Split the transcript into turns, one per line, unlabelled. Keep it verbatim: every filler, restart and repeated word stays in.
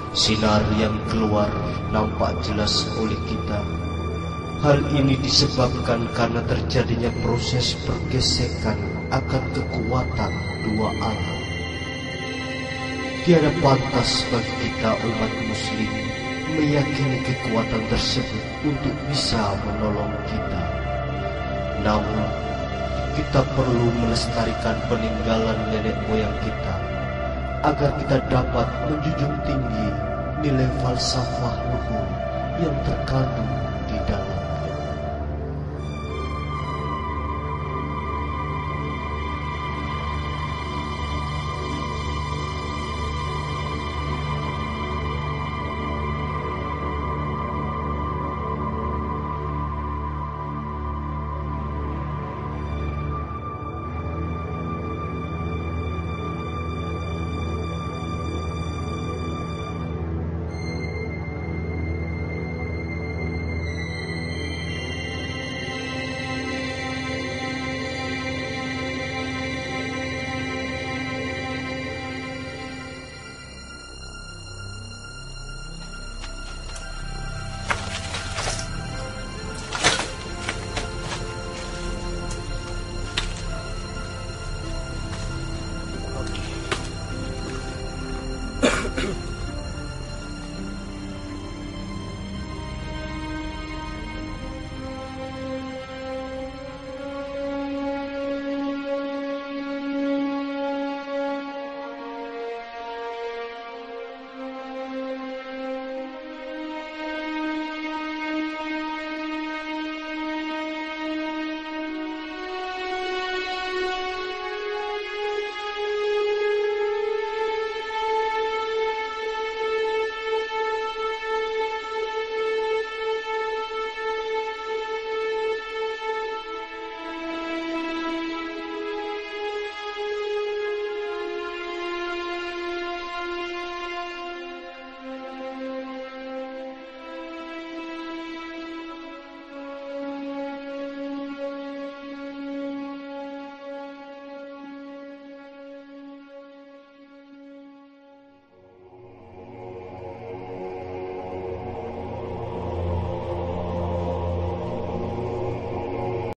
Sinar yang keluar nampak jelas oleh kita. Hal ini disebabkan karena terjadinya proses pergesekan akan kekuatan dua alam. Tiada pantas bagi kita umat muslim meyakini kekuatan tersebut untuk bisa menolong kita. Namun, kita perlu melestarikan peninggalan nenek moyang kita agar kita dapat menjunjung tinggi nilai falsafah luhur yang terkandung